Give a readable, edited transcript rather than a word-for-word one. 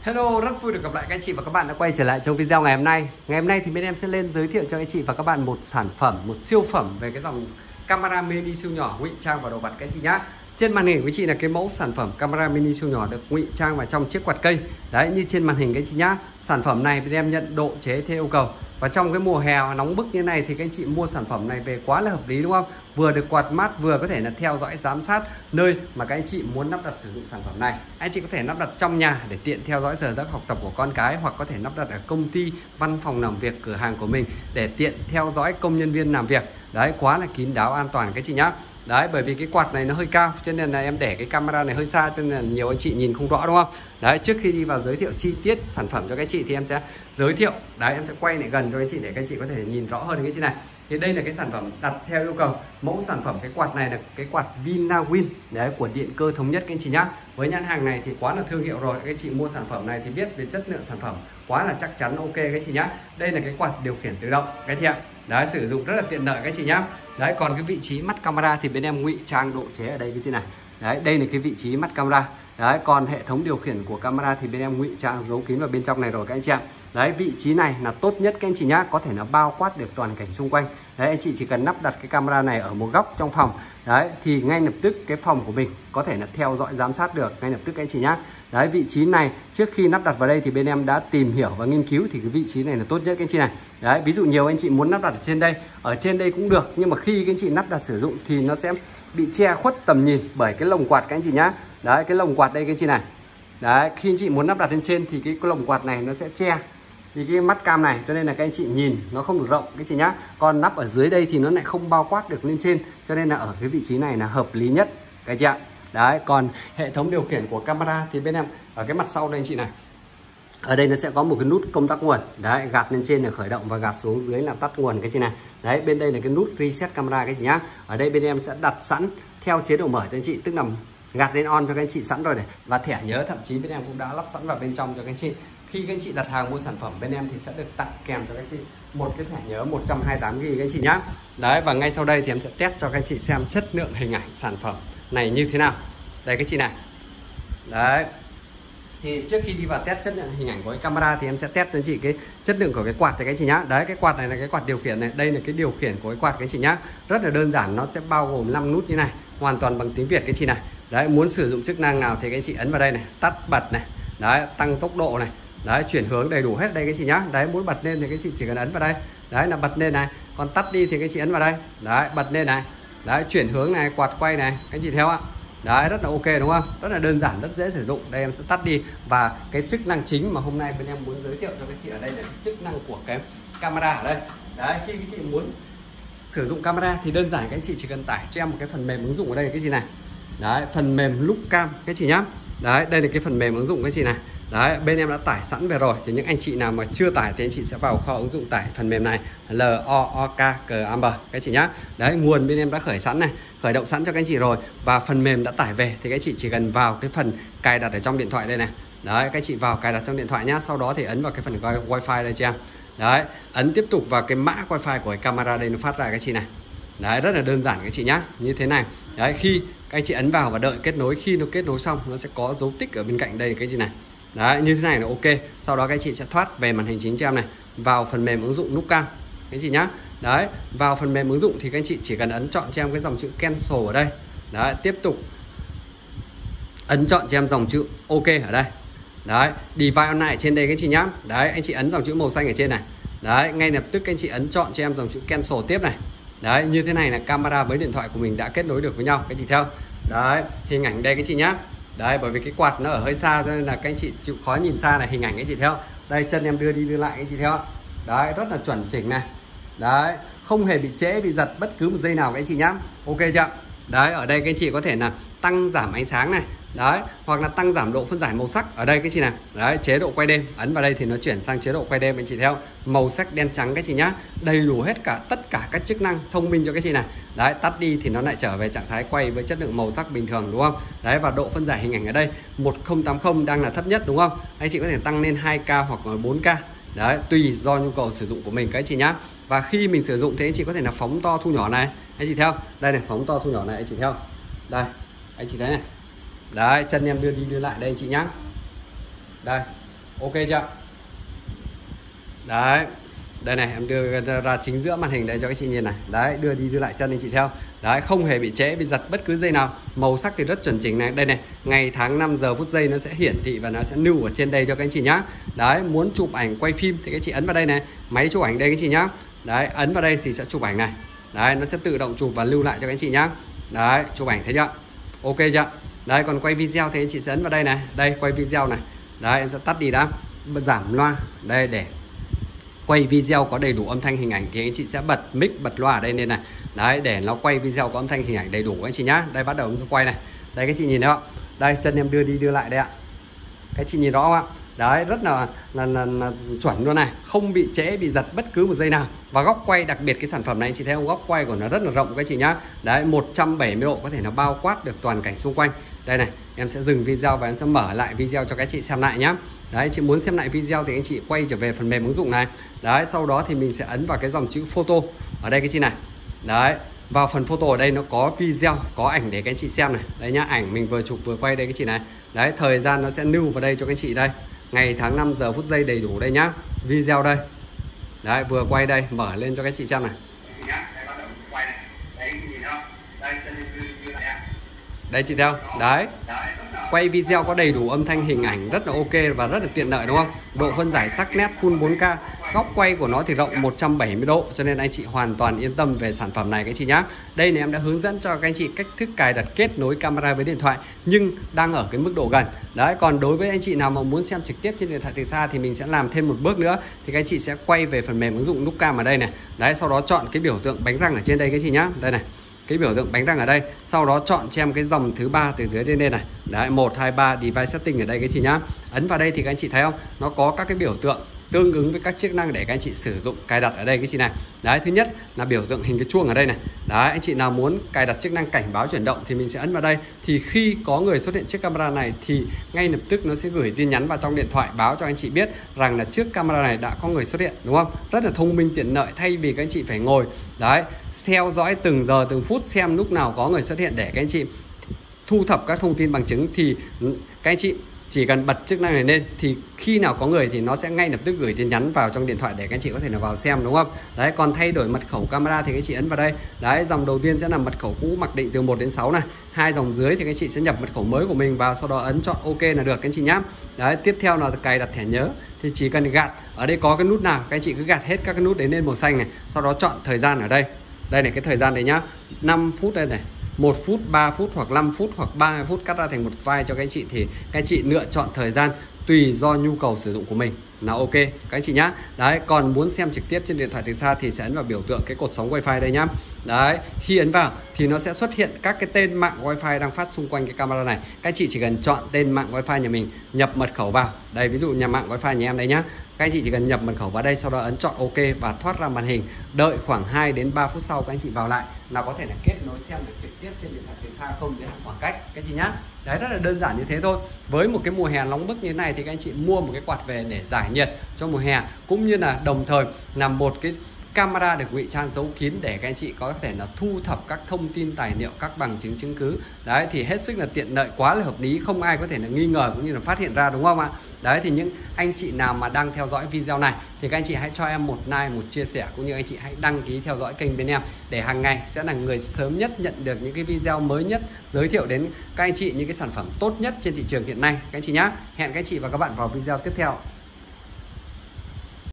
Hello, rất vui được gặp lại các anh chị và các bạn đã quay trở lại trong video ngày hôm nay. Ngày hôm nay thì bên em sẽ lên giới thiệu cho các anh chị và các bạn một sản phẩm, một siêu phẩm về cái dòng camera mini siêu nhỏ ngụy trang vào đồ vật các anh chị nhá. Trên màn hình của chị là cái mẫu sản phẩm camera mini siêu nhỏ được ngụy trang vào trong chiếc quạt cây. Đấy, như trên màn hình các anh chị nhá. Sản phẩm này bên em nhận độ chế theo yêu cầu. Và trong cái mùa hè nóng bức như này thì các anh chị mua sản phẩm này về quá là hợp lý đúng không? Vừa được quạt mát, vừa có thể là theo dõi giám sát nơi mà các anh chị muốn lắp đặt sử dụng sản phẩm này. Anh chị có thể lắp đặt trong nhà để tiện theo dõi giờ giấc học tập của con cái, hoặc có thể lắp đặt ở công ty, văn phòng làm việc, cửa hàng của mình để tiện theo dõi công nhân viên làm việc. Đấy, quá là kín đáo, an toàn các chị nhá. Đấy, bởi vì cái quạt này nó hơi cao cho nên là em để cái camera này hơi xa cho nên là nhiều anh chị nhìn không rõ đúng không? Đấy, trước khi đi vào giới thiệu chi tiết sản phẩm cho các chị thì em sẽ giới thiệu, đấy em sẽ quay lại gần cho các chị để các chị có thể nhìn rõ hơn cái chị này. Thì đây là cái sản phẩm đặt theo yêu cầu. Mẫu sản phẩm cái quạt này là cái quạt Vinawin đấy của Điện Cơ Thống Nhất các anh chị nhá. Với nhãn hàng này thì quá là thương hiệu rồi, các anh chị mua sản phẩm này thì biết về chất lượng sản phẩm quá là chắc chắn, ok các chị nhá. Đây là cái quạt điều khiển tự động các chị ạ. Đấy, sử dụng rất là tiện lợi các chị nhá. Đấy, còn cái vị trí mắt camera thì bên em ngụy trang độ chế ở đây cái chị này. Đấy, đây là cái vị trí mắt camera. Đấy, còn hệ thống điều khiển của camera thì bên em ngụy trang giấu kín vào bên trong này rồi các anh chị ạ. Đấy, vị trí này là tốt nhất các anh chị nhá, có thể là bao quát được toàn cảnh xung quanh. Đấy, anh chị chỉ cần lắp đặt cái camera này ở một góc trong phòng. Đấy, thì ngay lập tức cái phòng của mình có thể là theo dõi giám sát được ngay lập tức các anh chị nhá. Đấy, vị trí này trước khi lắp đặt vào đây thì bên em đã tìm hiểu và nghiên cứu thì cái vị trí này là tốt nhất các anh chị này. Đấy, ví dụ nhiều anh chị muốn lắp đặt ở trên đây cũng được, nhưng mà khi các anh chị lắp đặt sử dụng thì nó sẽ bị che khuất tầm nhìn bởi cái lồng quạt các anh chị nhá. Đấy, cái lồng quạt đây các anh chị này. Đấy, khi anh chị muốn lắp đặt lên trên thì cái lồng quạt này nó sẽ che thì cái mắt cam này, cho nên là các anh chị nhìn nó không được rộng các chị nhá. Còn nắp ở dưới đây thì nó lại không bao quát được lên trên, cho nên là ở cái vị trí này là hợp lý nhất các chị ạ. Đấy, còn hệ thống điều khiển của camera thì bên em ở cái mặt sau đây anh chị này. Ở đây nó sẽ có một cái nút công tắc nguồn. Đấy, gạt lên trên là khởi động và gạt xuống dưới là tắt nguồn cái chị này. Đấy, bên đây là cái nút reset camera cái chị nhá. Ở đây bên em sẽ đặt sẵn theo chế độ mở cho anh chị, tức là gạt lên on cho các anh chị sẵn rồi này. Và thẻ nhớ thậm chí bên em cũng đã lắp sẵn vào bên trong cho các anh chị. Khi các anh chị đặt hàng mua sản phẩm bên em thì sẽ được tặng kèm cho các anh chị một cái thẻ nhớ 128GB các anh chị nhá. Đấy, và ngay sau đây thì em sẽ test cho các anh chị xem chất lượng hình ảnh sản phẩm này như thế nào. Đây các chị này. Đấy. Thì trước khi đi vào test chất lượng hình ảnh của cái camera thì em sẽ test cho anh chị cái chất lượng của cái quạt này các anh chị nhá. Đấy, cái quạt này là cái quạt điều khiển này, đây là cái điều khiển của cái quạt các anh chị nhá. Rất là đơn giản, nó sẽ bao gồm 5 nút như này, hoàn toàn bằng tiếng Việt các anh chị này. Đấy, muốn sử dụng chức năng nào thì các anh chị ấn vào đây này, tắt bật này. Đấy, tăng tốc độ này. Đấy, chuyển hướng đầy đủ hết đây các chị nhá. Đấy, muốn bật lên thì các chị chỉ cần ấn vào đây. Đấy là bật lên này. Còn tắt đi thì các chị ấn vào đây. Đấy, bật lên này. Đấy, chuyển hướng này, quạt quay này, các chị theo ạ. Đấy, rất là ok đúng không? Rất là đơn giản, rất dễ sử dụng. Đây em sẽ tắt đi. Và cái chức năng chính mà hôm nay bên em muốn giới thiệu cho các chị ở đây là chức năng của cái camera ở đây. Đấy, khi các chị muốn sử dụng camera thì đơn giản các chị chỉ cần tải cho em một cái phần mềm ứng dụng ở đây cái gì này. Đấy, phần mềm Lookcam các chị nhá. Đấy, đây là cái phần mềm ứng dụng các chị này. Đấy, bên em đã tải sẵn về rồi. Thì những anh chị nào mà chưa tải thì anh chị sẽ vào kho ứng dụng tải phần mềm này, LOOKCAM các chị nhá. Đấy, nguồn bên em đã khởi sẵn này, khởi động sẵn cho các anh chị rồi. Và phần mềm đã tải về thì các chị chỉ cần vào cái phần cài đặt ở trong điện thoại đây này. Đấy, các chị vào cài đặt trong điện thoại nhá. Sau đó thì ấn vào cái phần wifi đây cho em. Đấy, ấn tiếp tục vào cái mã wifi của cái camera đây nó phát ra các chị này. Đấy, rất là đơn giản các chị nhá, như thế này. Đấy, khi các anh chị ấn vào và đợi kết nối, khi nó kết nối xong nó sẽ có dấu tích ở bên cạnh đây cái gì này. Đấy, như thế này là ok. Sau đó các anh chị sẽ thoát về màn hình chính cho em này, vào phần mềm ứng dụng Lookcam các anh chị nhá. Đấy, vào phần mềm ứng dụng thì các anh chị chỉ cần ấn chọn cho em cái dòng chữ cancel ở đây. Đấy, tiếp tục ấn chọn cho em dòng chữ ok ở đây. Đấy, device online trên đây các anh chị nhá. Đấy, anh chị ấn dòng chữ màu xanh ở trên này. Đấy, ngay lập tức các anh chị ấn chọn cho em dòng chữ cancel tiếp này. Đấy, như thế này là camera với điện thoại của mình đã kết nối được với nhau các chị theo. Đấy, hình ảnh đây các chị nhá. Đấy, bởi vì cái quạt nó ở hơi xa cho nên là các anh chị chịu khó nhìn xa này, hình ảnh các chị theo. Đây, chân em đưa đi đưa lại các chị theo. Đấy, rất là chuẩn chỉnh này. Đấy, không hề bị trễ bị giật bất cứ một giây nào các anh chị nhá. Ok chưa? Đấy, ở đây các anh chị có thể là tăng giảm ánh sáng này. Đấy, hoặc là tăng giảm độ phân giải màu sắc ở đây các chị này. Đấy, chế độ quay đêm, ấn vào đây thì nó chuyển sang chế độ quay đêm anh chị theo. Màu sắc đen trắng các chị nhá. Đầy đủ hết tất cả các chức năng thông minh cho các chị này. Đấy, tắt đi thì nó lại trở về trạng thái quay với chất lượng màu sắc bình thường đúng không? Đấy, và độ phân giải hình ảnh ở đây 1080 đang là thấp nhất đúng không? Anh chị có thể tăng lên 2K hoặc là 4K. Đấy, tùy do nhu cầu sử dụng của mình các chị nhá. Và khi mình sử dụng thì anh chị có thể là phóng to thu nhỏ này. Anh chị theo. Đây này, phóng to thu nhỏ này anh chị theo. Đây, anh chị thấy này. Đấy, chân em đưa đi đưa lại đây anh chị nhá. Đây, Ok chưa? Đấy, đây này, em đưa ra chính giữa màn hình đây cho các chị nhìn này. Đấy, đưa đi đưa lại chân anh chị theo. Đấy, không hề bị trễ, bị giật bất cứ giây nào. Màu sắc thì rất chuẩn chỉnh này. Đây này, ngày tháng năm giờ phút giây nó sẽ hiển thị và nó sẽ lưu ở trên đây cho các anh chị nhá. Đấy, muốn chụp ảnh quay phim thì các chị ấn vào đây này, máy chụp ảnh đây các chị nhá. Đấy, ấn vào đây thì sẽ chụp ảnh này. Đấy, nó sẽ tự động chụp và lưu lại cho các anh chị nhá. Đấy, chụp ảnh thấy chưa? Ok chưa? Đấy, còn quay video thì anh chị sẽ ấn vào đây này. Đây, quay video này. Đấy, em sẽ tắt đi đã. Giảm loa. Đây, để quay video có đầy đủ âm thanh hình ảnh thì anh chị sẽ bật mic, bật loa ở đây lên này. Đấy, để nó quay video có âm thanh hình ảnh đầy đủ các anh chị nhá. Đây, bắt đầu em quay này. Đây, các chị nhìn thấy không? Đây, chân em đưa đi đưa lại đây ạ. Các chị nhìn rõ không ạ? Đấy, rất là chuẩn luôn này, không bị trễ, bị giật bất cứ một giây nào. Và góc quay, đặc biệt cái sản phẩm này anh chị thấy không, góc quay của nó rất là rộng các chị nhá. Đấy, 170 độ có thể nó bao quát được toàn cảnh xung quanh. Đây này, em sẽ dừng video và em sẽ mở lại video cho các chị xem lại nhá. Đấy, chị muốn xem lại video thì anh chị quay trở về phần mềm ứng dụng này. Đấy, sau đó thì mình sẽ ấn vào cái dòng chữ photo ở đây các chị này. Đấy, vào phần photo ở đây nó có video, có ảnh để các anh chị xem này. Đấy nhá, ảnh mình vừa chụp vừa quay đây các chị này. Đấy, thời gian nó sẽ lưu vào đây cho các anh chị đây. Ngày tháng năm giờ phút giây đầy đủ đây nhá. Video đây. Đấy, vừa quay đây, mở lên cho các chị xem này. Đấy chị theo. Đấy, quay video có đầy đủ âm thanh hình ảnh rất là ok và rất là tiện lợi đúng không? Độ phân giải sắc nét full 4K. Góc quay của nó thì rộng 170 độ, cho nên anh chị hoàn toàn yên tâm về sản phẩm này các chị nhá. Đây này, em đã hướng dẫn cho các anh chị cách thức cài đặt kết nối camera với điện thoại nhưng đang ở cái mức độ gần. Đấy, còn đối với anh chị nào mà muốn xem trực tiếp trên điện thoại từ xa thì mình sẽ làm thêm một bước nữa. Thì các anh chị sẽ quay về phần mềm ứng dụng Nupcam ở đây này. Đấy, sau đó chọn cái biểu tượng bánh răng ở trên đây các chị nhá. Đây này, cái biểu tượng bánh răng ở đây, sau đó chọn cho em cái dòng thứ ba từ dưới lên này. Đấy, 1 2 3 device setting ở đây các chị nhá. Ấn vào đây thì các anh chị thấy không? Nó có các cái biểu tượng tương ứng với các chức năng để các anh chị sử dụng cài đặt ở đây các chị này. Đấy, thứ nhất là biểu tượng hình cái chuông ở đây này. Đấy, anh chị nào muốn cài đặt chức năng cảnh báo chuyển động thì mình sẽ ấn vào đây. Thì khi có người xuất hiện trước camera này thì ngay lập tức nó sẽ gửi tin nhắn vào trong điện thoại báo cho anh chị biết rằng là trước camera này đã có người xuất hiện, đúng không? Rất là thông minh tiện lợi, thay vì các anh chị phải ngồi đấy theo dõi từng giờ từng phút xem lúc nào có người xuất hiện để các anh chị thu thập các thông tin bằng chứng, thì các anh chị chỉ cần bật chức năng này lên thì khi nào có người thì nó sẽ ngay lập tức gửi tin nhắn vào trong điện thoại để các anh chị có thể là vào xem, đúng không? Đấy, còn thay đổi mật khẩu camera thì các anh chị ấn vào đây. Đấy, dòng đầu tiên sẽ là mật khẩu cũ mặc định từ 1 đến 6 này. Hai dòng dưới thì các anh chị sẽ nhập mật khẩu mới của mình vào, sau đó ấn chọn ok là được các anh chị nhá. Đấy, tiếp theo là cài đặt thẻ nhớ thì chỉ cần gạt ở đây có cái nút nào các anh chị cứ gạt hết các cái nút đấy lên màu xanh này, sau đó chọn thời gian ở đây. Đây này, cái thời gian đấy nhá, 5 phút đây này, 1 phút, 3 phút hoặc 5 phút hoặc 30 phút, cắt ra thành một file cho các anh chị thì các anh chị lựa chọn thời gian tùy do nhu cầu sử dụng của mình là ok các anh chị nhá. Đấy, còn muốn xem trực tiếp trên điện thoại từ xa thì sẽ ấn vào biểu tượng cái cột sóng wifi đây nhá. Đấy, khi ấn vào thì nó sẽ xuất hiện các cái tên mạng wifi đang phát xung quanh cái camera này. Các anh chị chỉ cần chọn tên mạng wifi nhà mình, nhập mật khẩu vào. Đây, ví dụ nhà mạng wifi nhà em đây nhá. Các anh chị chỉ cần nhập mật khẩu vào đây, sau đó ấn chọn ok và thoát ra màn hình. Đợi khoảng 2 đến 3 phút sau các anh chị vào lại là có thể là kết nối xem được trực tiếp trên điện thoại từ xa, không giới hạn khoảng cách các anh chị nhá. Đấy, rất là đơn giản như thế thôi. Với một cái mùa hè nóng bức như thế này thì các anh chị mua một cái quạt về để giải nhiệt cho mùa hè, cũng như là đồng thời là một cái camera được ngụy trang giấu kín để các anh chị có thể là thu thập các thông tin tài liệu, các bằng chứng chứng cứ. Đấy, thì hết sức là tiện lợi, quá là hợp lý, không ai có thể là nghi ngờ cũng như là phát hiện ra, đúng không ạ? Đấy, thì những anh chị nào mà đang theo dõi video này thì các anh chị hãy cho em một like, một chia sẻ, cũng như anh chị hãy đăng ký theo dõi kênh bên em để hàng ngày sẽ là người sớm nhất nhận được những cái video mới nhất giới thiệu đến các anh chị những cái sản phẩm tốt nhất trên thị trường hiện nay các anh chị nhá. Hẹn các anh chị và các bạn vào video tiếp theo.